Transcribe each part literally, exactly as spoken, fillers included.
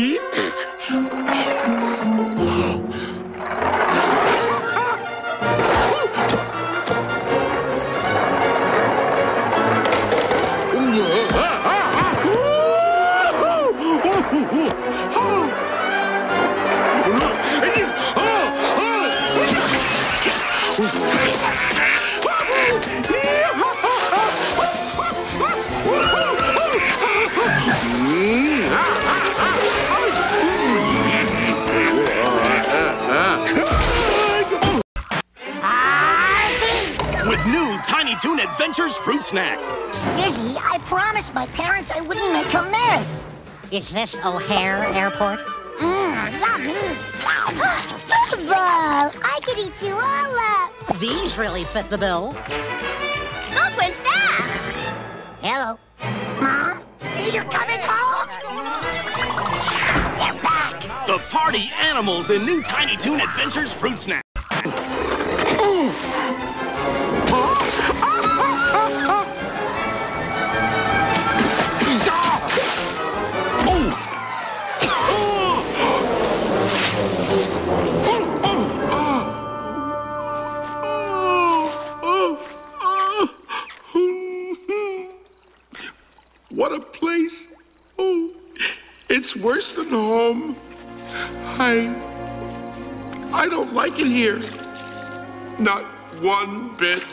With new Tiny Toon Adventures fruit snacks. Dizzy, I promised my parents I wouldn't make a mess. Is this O'Hare Airport? Mmm, yummy. Well, I could eat you all up. These really fit the bill. Those went fast. Hello. Mom, you're coming home? They're back. The party animals in new Tiny Toon Adventures fruit snacks. What a place. Oh, it's worse than home. I... I don't like it here. Not one bit.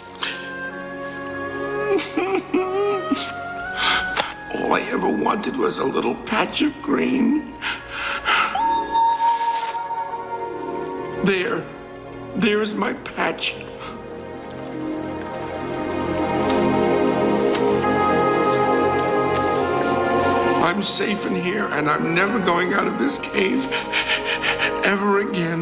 All I ever wanted was a little patch of green. There. There's my patch. I'm safe in here, and I'm never going out of this cave ever again.